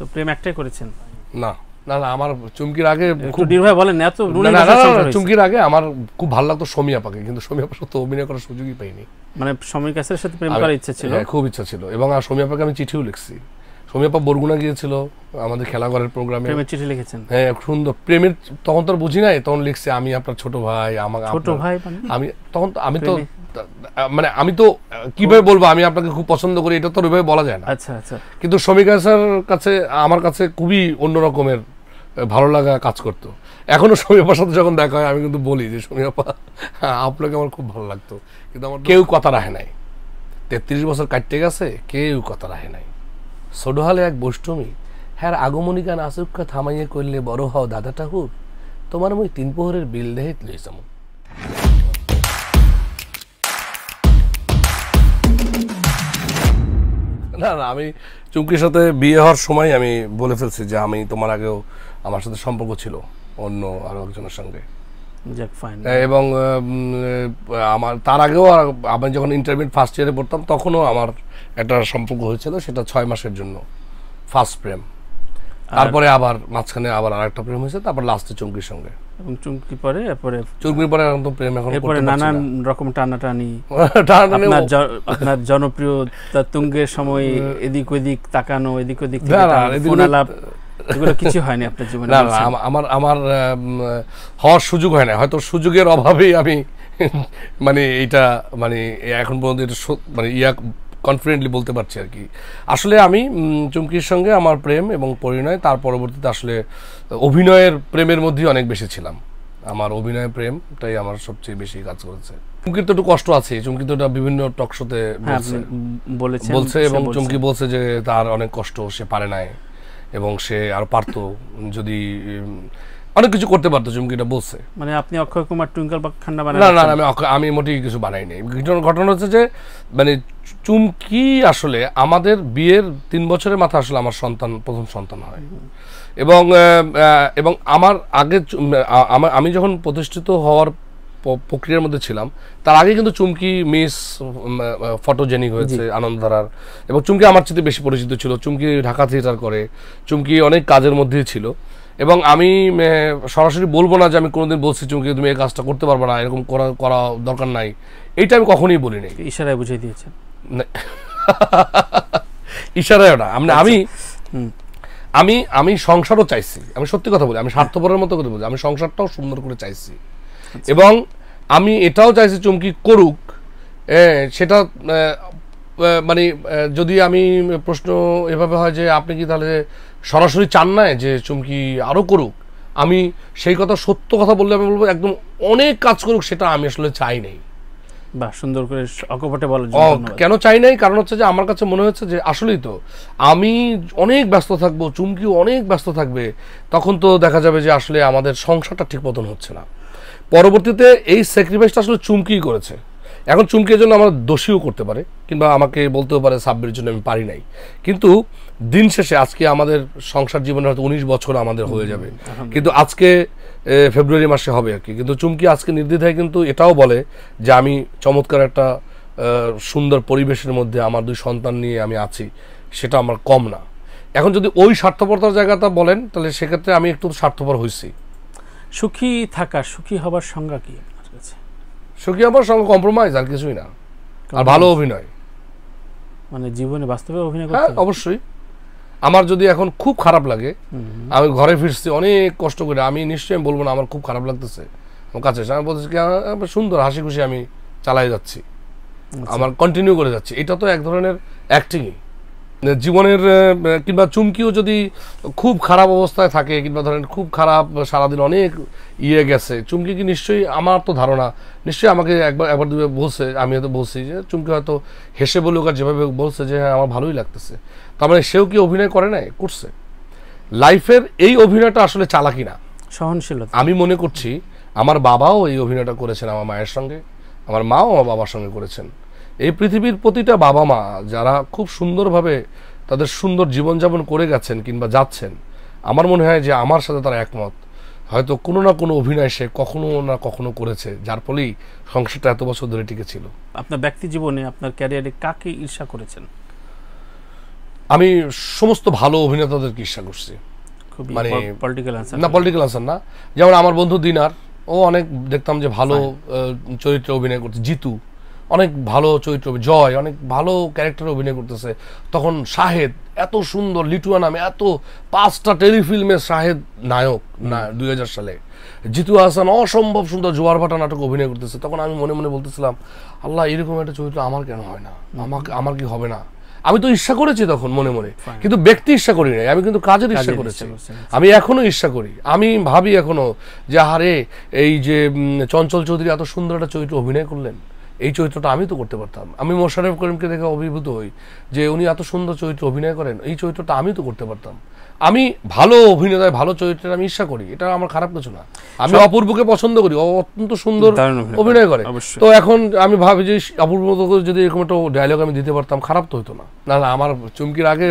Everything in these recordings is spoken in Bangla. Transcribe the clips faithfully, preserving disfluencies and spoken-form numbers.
সো প্রেম একটাই করেছেন? না না না, আমার চুমকির আগে খুব ডির ভাই বলেন, এত চুমকির আগে আমার খুব ভালো লাগতো সমী আপাকে, কিন্তু সমী আপার সাথে অভিনয় করার সুযোগই পাইনি। মানে সমী কাছের সাথে প্রেম করার ইচ্ছা ছিল? হ্যাঁ, খুব ইচ্ছা ছিল, এবং আর সমী আপাকে আমি চিঠিও লিখছি। সমী আপা বরগুনা গিয়েছিল আমাদের খেলাঘরের প্রোগ্রামে, প্রেমের চিঠি লিখেছেন? হ্যাঁ, সুন্দর প্রেমের, তখন তো আর বুঝি নাই, তখন লিখছে আমি আপনার ছোট ভাই। আমার ছোট ভাই আমি তখন আমি তো মানে আমি তো কিভাবে বলবো আমি আপনাকে খুব পছন্দ করি, এটা তো ওইভাবে বলা যায় না। আচ্ছা আচ্ছা। কিন্তু সমী কাছের কাছে আমার কাছে খুবই অন্য রকমের ভালো লাগা কাজ করতো। এখনো সমী আপার সাথে যখন দেখা হয় আমি কিন্তু বলি যে সমী আপা আপনাকে আমার খুব ভালো লাগতো, কিন্তু আমার কেউ কথা রাখে নাই। তেত্রিশ বছর কাটতে গেছে, কেউ কথা রাখে নাই। ছোটহালে এক বৈষ্ণবী, হ্যাঁ আগমনী গান আসুক্ষা থামাইয়ে করলে বড় হও দাদা ঠাকুর, তোমার মই তিন প্রহরের বিল দেহে লইছাম। না না, আমি চুমকির সাথে বিয়ে হওয়ার সময় আমি বলে ফেলছি যে আমি তোমার আগেও আমার সাথে সম্পর্ক ছিল অন্য আরো একজনের সঙ্গে, এবং আমার তার আগেও আমি যখন ইন্টারমিডিয়েট ফার্স্ট ইয়ারে পড়তাম তখনও আমার একটা সম্পর্ক হয়েছিল, সেটা ছয় মাসের জন্য, ফার্স্ট প্রেম। তারপরে আবার মাঝখানে আবার আরেকটা প্রেম হয়েছে, তারপর লাস্টে চুমকির সঙ্গে। এবং চুমকি পরে এরপরে চুমকির পরে এখন তো প্রেম এখন এরপরে নানান রকম টানাটানি, আপনার জনপ্রিয় তুঙ্গের সময় এদিক ওদিক তাকানো, এদিক ওদিক ফোন আলাপ, এগুলো কিছু হয়নি আপনার জীবনে? না না, আমার আমার হওয়ার সুযোগ হয় না, হয়তো সুযোগের অভাবেই আমি মানে এইটা মানে এখন পর্যন্ত এটা মানে ইয়া কনফিডেন্টলি বলতে পারছি আর কি। আসলে আমি চুমকির সঙ্গে আমার প্রেম এবং পরিণয়, তার পরবর্তীতে আসলে অভিনয়ের প্রেমের মধ্যেই অনেক বেশি ছিলাম। আমার অভিনয় প্রেমটাই আমার সবচেয়ে বেশি কাজ করেছে। চুমকির তো একটু কষ্ট আছে, চুমকি তো বিভিন্ন টক শোতে বলছে, এবং চুমকি বলছে যে তার অনেক কষ্ট, সে পারে নাই, এবং সে আর পারতো যদি অনেক কিছু করতে পারতো, চুমকিটা বলছে। মানে আপনি অক্ষয় কুমার টুইঙ্কল বা খান্না বানাই? না না, আমি আমি মোটেই কিছু বানাই নাই। ঘটনা হচ্ছে যে মানে চুমকি আসলে আমাদের বিয়ের তিন বছরের মাথা আসলে আমার সন্তান প্রথম সন্তান হয়, এবং এবং আমার আগে আমি যখন প্রতিষ্ঠিত হওয়ার প্রক্রিয়ার মধ্যে ছিলাম, তার আগে কিন্তু চুমকি মিস ফটোজেনিক হয়েছে আনন্দধারার, এবং চুমকি আমার চেয়ে বেশি পরিচিত ছিল। চুমকি ঢাকা থিয়েটার করে, চুমকি অনেক কাজের মধ্যেই ছিল, এবং আমি সরাসরি বলবো না যে আমি কোনোদিন বলছি চুমকি তুমি এই কাজটা করতে পারবে না, এরকম করা করা দরকার নাই, এইটা আমি কখনোই বলি নাই। ইশারায় বুঝিয়ে দিয়েছেন? ইশারায় না, আমি আমি আমি সংসারও চাইছি, আমি সত্যি কথা বলি, আমি স্বার্থপরের মতো করে বলি, আমি সংসারটাও সুন্দর করে চাইছি, এবং আমি এটাও চাইছি চুমকি করুক। সেটা মানে যদি আমি প্রশ্ন এভাবে হয় যে আপনি কি তাহলে সরাসরি চান না যে চুমকি আরো করুক, আমি সেই কথা সত্য কথা বললে আমি বলবো একদম অনেক কাজ করুক, সেটা আমি আসলে চাই নাই। বা সুন্দর করে অকপটে বলার জন্য কেন চাই নাই, কারণ হচ্ছে যে আমার কাছে মনে হচ্ছে যে আসলেই তো আমি অনেক ব্যস্ত থাকবো, চুমকিও অনেক ব্যস্ত থাকবে, তখন তো দেখা যাবে যে আসলে আমাদের সংসারটা ঠিক মতন হচ্ছে না। পরবর্তীতে এই স্যাক্রিফাইসটা আসলে চুমকি করেছে। এখন চুমকির জন্য আমার দোষীও করতে পারে, কিংবা আমাকে বলতেও পারে সাব্বিরের জন্য আমি পারি নাই, কিন্তু দিন শেষে আজকে আমাদের সংসার জীবনে হয়তো উনিশ বছর আমাদের হয়ে যাবে, কিন্তু আজকে ফেব্রুয়ারি মাসে হবে আর কি। কিন্তু চুমকি আজকে নির্দ্বিধায় কিন্তু এটাও বলে যে আমি চমৎকার একটা সুন্দর পরিবেশের মধ্যে আমার দুই সন্তান নিয়ে আমি আছি, সেটা আমার কম না। এখন যদি ওই স্বার্থপরতার জায়গাটা বলেন, তাহলে সেক্ষেত্রে আমি একটু স্বার্থপর হয়েছি। সুখী থাকা, সুখী হবার সংজ্ঞা কি আপনার কাছে? সুখী হবার সঙ্গে কম্প্রোমাইজ, আর কিছুই না, আর ভালো অভিনয়। মানে জীবনে বাস্তবে অভিনয় করতে? হ্যাঁ অবশ্যই। আমার যদি এখন খুব খারাপ লাগে, আমি ঘরে ফিরছি অনেক কষ্ট করে, আমি নিশ্চয়ই বলবো না আমার খুব খারাপ লাগতেছে, আমার কাছে আমি বলছি কি সুন্দর হাসি খুশি আমি চালাই যাচ্ছি, আমার কন্টিনিউ করে যাচ্ছি, এটা তো এক ধরনের অ্যাক্টিংই জীবনের। কিংবা চুমকিও যদি খুব খারাপ অবস্থায় থাকে, কিংবা ধরেন খুব খারাপ সারাদিন অনেক ইয়ে গেছে, চুমকি কি নিশ্চয়ই, আমার তো ধারণা নিশ্চয়ই আমাকে একবার একবার দুবার বলছে, আমি হয়তো বলছি যে চুমকি হয়তো হেসে বলুক আর যেভাবে বলছে যে হ্যাঁ আমার ভালোই লাগতেছে, তার মানে সেও কি অভিনয় করে নাই? করছে। লাইফের এই অভিনয়টা আসলে চালাকি না, সহনশীলতা। আমি মনে করছি আমার বাবাও এই অভিনয়টা করেছেন আমার মায়ের সঙ্গে, আমার মাও আমার বাবার সঙ্গে করেছেন। এই পৃথিবীর প্রতিটা বাবা মা যারা খুব সুন্দরভাবে তাদের সুন্দর জীবনযাপন করে গেছেন কিংবা যাচ্ছেন, আমার মনে হয় যে আমার সাথে তারা একমত, হয়তো কোনো না কোনো অভিনয় সে কখনো না কখনো করেছে, যার ফলেই সংসারটা এত বছর ধরে টিকে ছিল। আপনার ব্যক্তি জীবনে, আপনার ক্যারিয়ারে কাকে ঈর্ষা করেছেন? আমি সমস্ত ভালো অভিনেতাদেরকে ঈর্ষা করছি, মানে পলিটিক্যাল আনসার না, পলিটিক্যাল আনসার না। যেমন আমার বন্ধু দিনার, ও অনেক দেখতাম যে ভালো চরিত্রে অভিনয় করছে, জিতু অনেক ভালো চরিত্র, জয় অনেক ভালো ক্যারেক্টারে অভিনয় করতেছে। তখন শাহেদ এত সুন্দর, লিটুয়া নামে এত পাঁচটা টেলিফিল্মের শাহেদ নায়ক না দুই হাজার সালে। জিতু হাসান অসম্ভব সুন্দর জোয়ার ভাটা নাটক অভিনয় করতেছে। তখন আমি মনে মনে বলতেছিলাম, আল্লাহ এরকম একটা চরিত্র আমার কেন হয় না, আমাকে আমার কি হবে না? আমি তো ঈর্ষা করেছি তখন মনে মনে, কিন্তু ব্যক্তি ঈর্ষা করি নাই, আমি কিন্তু কাজের ঈর্ষা করেছি। আমি এখনো ঈর্ষা করি, আমি ভাবি এখনো যে আরে এই যে চঞ্চল চৌধুরী এত সুন্দর একটা চরিত্র অভিনয় করলেন, এই চরিত্রটা আমি তো করতে পারতাম। আমি মোশাররফ করিমকে দেখে অভিভূত হই যে উনি এত সুন্দর চরিত্র অভিনয় করেন, এই চরিত্রটা আমি তো করতে পারতাম। আমি ভালো অভিনেতায় ভালো চরিত্রের আমি ঈর্ষা করি, এটা আমার খারাপ কিছু না। আমি অপূর্বকে পছন্দ করি, অত্যন্ত সুন্দর অভিনয় করে। তো এখন আমি ভাবি যে অপূর্ব যদি এরকম একটা ডায়লগ আমি দিতে পারতাম, খারাপ তো হতো না। না না আমার চুমকির আগে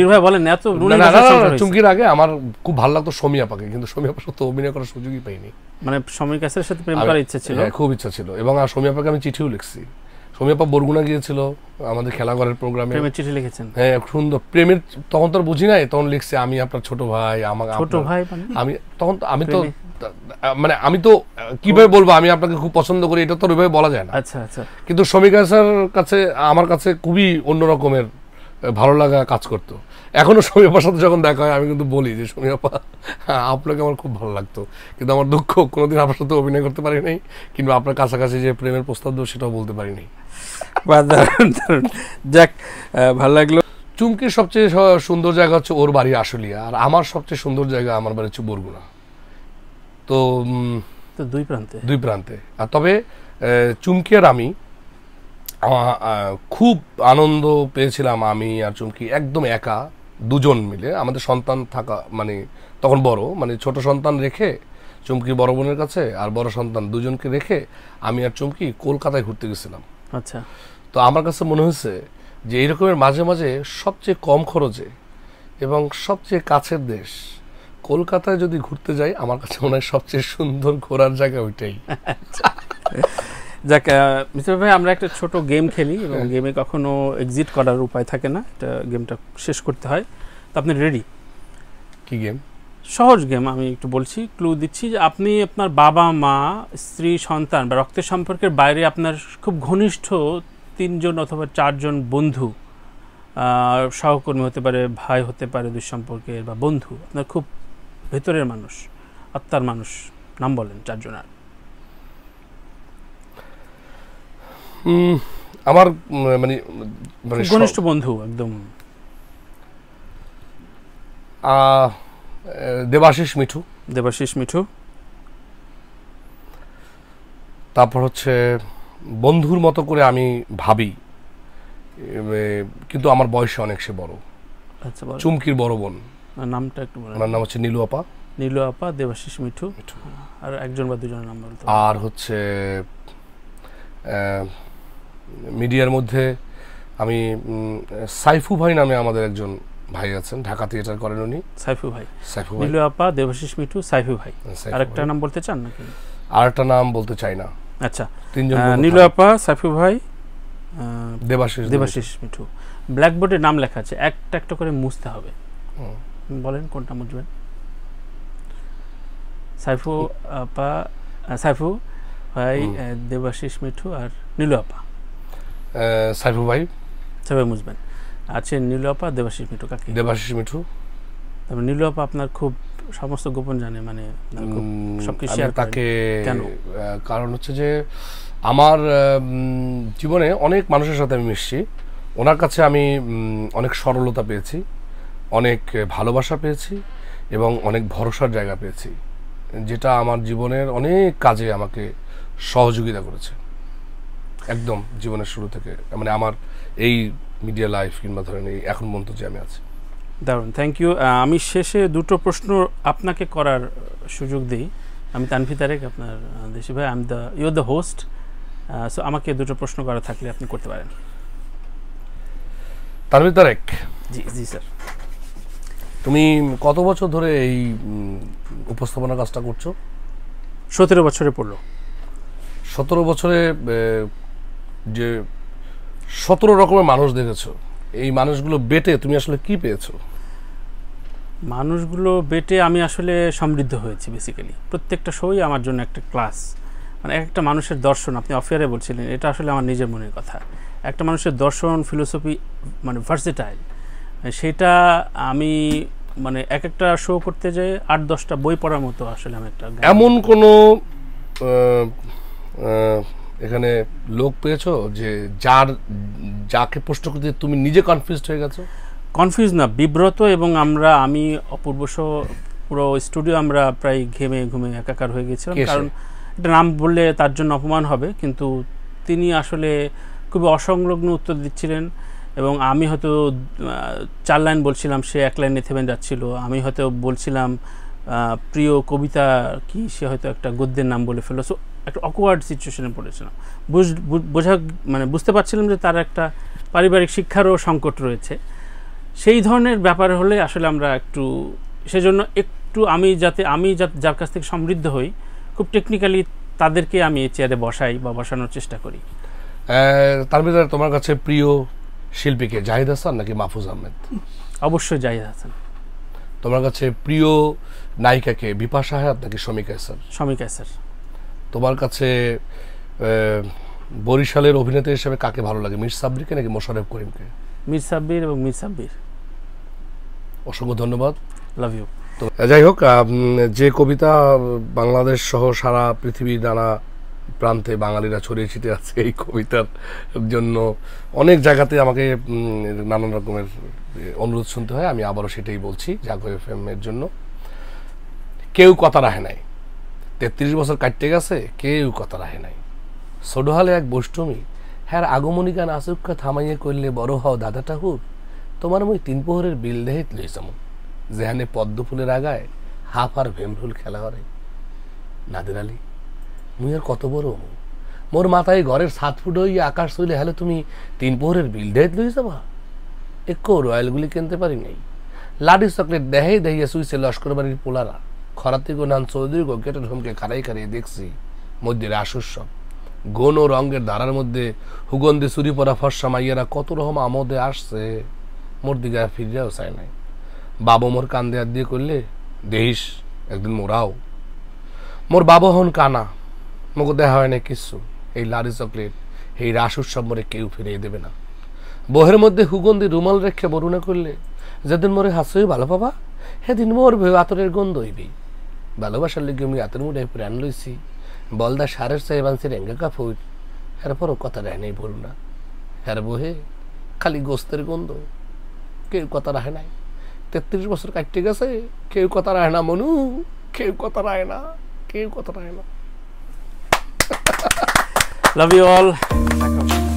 চুমকির আগে আমার খুব ভালো লাগতো সমী আপাকে, কিন্তু সমী আপার সাথে অভিনয় করার সুযোগই পাইনি। মানে সমীর কাছের সাথে প্রেম করার ইচ্ছা ছিল, খুব ইচ্ছা ছিল। এবং আর সমী আপাকে আমি চিঠিও লিখছি। সমী আপা বরগুনা গিয়েছিল আমাদের খেলাঘরের প্রোগ্রামে, প্রেমের চিঠি লিখেছেন। হ্যাঁ সুন্দর প্রেমের, তখন তো বুঝি নাই, তখন লিখছে আমি আপনার ছোট ভাই, আমাকে ছোট ভাই আমি তখন আমি তো মানে আমি তো কিভাবে বলবো আমি আপনাকে খুব পছন্দ করি, এটা তো ওইভাবে বলা যায় না। আচ্ছা আচ্ছা। কিন্তু সমী কাছের কাছে আমার কাছে খুবই অন্য রকমের ভালো লাগা কাজ করতো। এখনো সমী আপার সাথে যখন দেখা হয় আমি কিন্তু বলি যে সমী আপা আপনাকে আমার খুব ভালো লাগতো, কিন্তু আমার দুঃখ কোনোদিন আপনার সাথে অভিনয় করতে পারি নাই, কিংবা আপনার কাছাকাছি যে প্রেমের প্রস্তাব দেবো সেটাও বলতে পারি নাই। যাক, ভালো লাগলো। চুমকির সবচেয়ে সুন্দর জায়গা হচ্ছে ওর বাড়ি আশুলিয়া, আর আমার সবচেয়ে সুন্দর জায়গা আমার বাড়ি হচ্ছে বরগুনা। তো দুই প্রান্তে দুই প্রান্তে আর তবে চুমকি আর আমি খুব আনন্দ পেয়েছিলাম, আমি আর চুমকি একদম একা দুজন মিলে। আমাদের সন্তান থাকা মানে তখন বড়, মানে ছোট সন্তান রেখে চুমকি বড় বোনের কাছে আর বড় সন্তান দুজনকে রেখে আমি আর চুমকি কলকাতায় ঘুরতে গেছিলাম। আচ্ছা। তো আমার কাছে মনে হয়েছে যে এইরকমের মাঝে মাঝে সবচেয়ে কম খরচে এবং সবচেয়ে কাছের দেশ কলকাতায় যদি ঘুরতে যাই, আমার কাছে মনে হয় সবচেয়ে সুন্দর ঘোরার জায়গা ওইটাই। যাক মিস্টার ভাই, আমরা একটা ছোট গেম খেলি এবং গেমে কখনো এক্সিট করার উপায় থাকে না, এটা গেমটা শেষ করতে হয়। তো আপনি রেডি? কি গেম? সহজ গেম, আমি একটু বলছি, ক্লু দিচ্ছি যে আপনি আপনার বাবা মা স্ত্রী সন্তান বা রক্তের সম্পর্কের বাইরে আপনার খুব ঘনিষ্ঠ তিনজন অথবা চারজন বন্ধু, সহকর্মী হতে পারে, ভাই হতে পারে দুঃসম্পর্কের, বা বন্ধু আপনার খুব ভেতরের মানুষ, আত্মার মানুষ, নাম বলেন চারজনের। আমার মানে ঘনিষ্ঠ বন্ধু একদম। দেবাশিস মিঠু। দেবাশিস মিঠু। তারপর হচ্ছে বন্ধুর মতো করে আমি ভাবি, কিন্তু আমার বয়সে অনেক সে বড়। আচ্ছা, চুমকির বড় বোন। নামটা একটু বলেন। ওনার নাম হচ্ছে নীলু আপা। নীলু আপা, দেবাশিস মিঠু, আর একজন বা দুজনের নাম বলতে। আর হচ্ছে মিডিয়ার মধ্যে আমি সাইফু ভাই নামে আমাদের একজন ভাই আছেন, ঢাকা থিয়েটার করেন উনি। সাইফু ভাই। সাইফু ভাই। নীলু আপা, দেবাশিস মিঠু, সাইফু ভাই। আরেকটা নাম বলতে চান নাকি? আরেকটা নাম বলতে চাই না। আচ্ছা, তিনজন। নীলু আপা, সাইফু ভাই, দেবাশিস দেবাশিস মিঠু। ব্ল্যাকবোর্ডে নাম লেখা আছে, একটা একটা করে মুছতে হবে। বলেন কোনটা মুছবেন? সাইফু আপা, সাইফু ভাই, দেবাশিস মিঠু আর নীলু আপা। সাইফু ভাই। সাইফু মুছবেন। আচ্ছা, নীলু আপা, দেবাশিস মিঠু কাকে? দেবাশিস মিঠু। তবে নীলু আপা আপনার খুব সমস্ত গোপন জানে, মানে সবকিছু শেয়ার করে। তাকে কেন? কারণ হচ্ছে যে আমার জীবনে অনেক মানুষের সাথে আমি মিশছি, ওনার কাছে আমি অনেক সরলতা পেয়েছি, অনেক ভালোবাসা পেয়েছি এবং অনেক ভরসার জায়গা পেয়েছি, যেটা আমার জীবনের অনেক কাজে আমাকে সহযোগিতা করেছে একদম জীবনের শুরু থেকে, মানে আমার এই মিডিয়া লাইফ কিংবা ধরেন এই এখন পর্যন্ত যে আমি আছি। দারুণ, থ্যাংক ইউ। আমি শেষে দুটো প্রশ্ন আপনাকে করার সুযোগ দিই। আমি তানভীর তারেক, আপনার দেশি ভাই, I am the you are the host, so আমাকে দুটো প্রশ্ন করা থাকলে আপনি করতে পারেন। তানভীর তারেক। জি জি স্যার। তুমি কত বছর ধরে এই উপস্থাপনা কাজটা করছো? সতেরো বছরে পড়লো। সতেরো বছরে যে সতেরো রকমের মানুষ দেখেছো, এই মানুষগুলো বেটে তুমি আসলে কি পেয়েছো? মানুষগুলো বেটে আমি আসলে সমৃদ্ধ হয়েছি বেসিক্যালি। প্রত্যেকটা শোই আমার জন্য একটা ক্লাস, মানে একটা মানুষের দর্শন, আপনি অফিয়ারে বলছিলেন, এটা আসলে আমার নিজের মনের কথা। একটা মানুষের দর্শন, ফিলোসফি, মানে ভার্সেটাইল, সেটা আমি মানে এক একটা শো করতে যাই আট দশটা বই পড়ার মতো আসলে আমি একটা। এমন কোনো এখানে লোক পেয়েছো যে যার যাকে প্রশ্ন করতে তুমি নিজে কনফিউজড হয়ে গেছো? কনফিউজ না, বিব্রত, এবং আমরা আমি অপূর্ব পুরো স্টুডিও আমরা প্রায় ঘেমে ঘুমে একাকার হয়ে গেছিলাম। কারণ এটা নাম বললে তার জন্য অপমান হবে, কিন্তু তিনি আসলে খুবই অসংলগ্ন উত্তর দিচ্ছিলেন, এবং আমি হয়তো চার লাইন বলছিলাম, সে এক লাইনে থেমে যাচ্ছিল। আমি হয়তো বলছিলাম প্রিয় কবিতা কি, সে হয়তো একটা গদ্যের নাম বলে ফেলো। সো একটা অকওয়ার্ড সিচুয়েশনে পড়েছিলাম। বোঝা মানে বুঝতে পারছিলাম যে তার একটা পারিবারিক শিক্ষারও সংকট রয়েছে। সেই ধরনের ব্যাপার হলে আসলে আমরা একটু, সেজন্য একটু আমি যাতে আমি যার কাছ থেকে সমৃদ্ধ হই, খুব টেকনিক্যালি তাদেরকে আমি চেয়ারে বসাই বা বসানোর চেষ্টা করি। তার ভিতরে তোমার কাছে প্রিয় শিল্পীকে জাহিদ হাসান নাকি মাহফুজ আহমেদ? অবশ্যই জাহিদ হাসান। তোমার কাছে প্রিয় নায়িকাকে বিপাশা হায়াত নাকি শমিকা স্যার? শমিকা স্যার। তোমার কাছে বরিশালের অভিনেতা হিসেবে কাকে ভালো লাগে, মির সাব্বিরকে নাকি মোশাররফ করিমকে? মির সাব্বির এবং মির সাব্বির। অসংখ্য ধন্যবাদ, লাভ ইউ। তো যাই হোক, যে কবিতা বাংলাদেশ সহ সারা পৃথিবীর নানা প্রান্তে বাঙালিরা ছড়িয়ে ছিটে আছে, এই কবিতার জন্য অনেক জায়গাতে আমাকে নানান রকমের অনুরোধ শুনতে হয়। আমি আবারও সেটাই বলছি, জাগো এফএম এর জন্য, কেউ কথা রাখে নাই। তেত্রিশ বছর কাটতে গেছে, কেউ কথা রাখে নাই। ছোটহালে এক বৈষ্টমী, হ্যাঁ আগমনী গান আসুক্কা থামাইয়ে করলে বড় হও দাদা ঠাকুর, তোমার মই তিন পোহরের বিল দেহিত লই যেমন, যেখানে পদ্ম ফুলের আগায় হাফ আর ভেমরুল খেলা করে। নাদের আলী, মুই আর কত বড়, মোর মাথায় ঘরের সাত ফুট হইয়া আকাশ চলে হলে তুমি তিন পোহরের বিল দেহিত লই যাবা। একটু রয়্যালগুলি কিনতে পারি নাই। লাডি চকলেট দেহেই দেহিয়া শুইছে লস্কর বাড়ির পোলারা, খরাতি গো নান চৌধুরী গো গেটের ঢুমকে খারাই খারিয়ে দেখছি মধ্যে রাসুর সব গন ও রঙের ধারার মধ্যে হুগন্ধে চুরি পরা ফর্সা মাইয়ারা কত রকম আমোদে আসছে, মোর দিকে ফিরিয়াও চায় নাই। বাবা মোর কান্দে হাত দিয়ে করলে দেহিস একদিন মোরাও। মোর বাবা হন কানা, মোকে দেখা হয় না কিচ্ছু। এই লারি চকলেট, এই রাস উৎসব মোরে কেউ ফিরিয়ে দেবে না। বহের মধ্যে হুগন্ধি রুমাল রেখে বরুণা করলে যেদিন মোরে হাসই ভালো পাবা, সেদিন মোর আতরের গন্ধ হইবি। ভালোবাসার লিগে আমি আতর মুড়ে প্রাণ লইছি, বলদা সারের চাই বানছি রেঙ্গা কাপড়, এরপরও কথা রায় নাই বরুণা। হ্যার বহে খালি গোস্তের গন্ধ, কেউ কথা রাখে নাই। তেত্রিশ বছর কাটতে গেছে, কেউ কথা রায় না মনু, কেউ কথা রায় না, কেউ কথা রায় না। Love you all.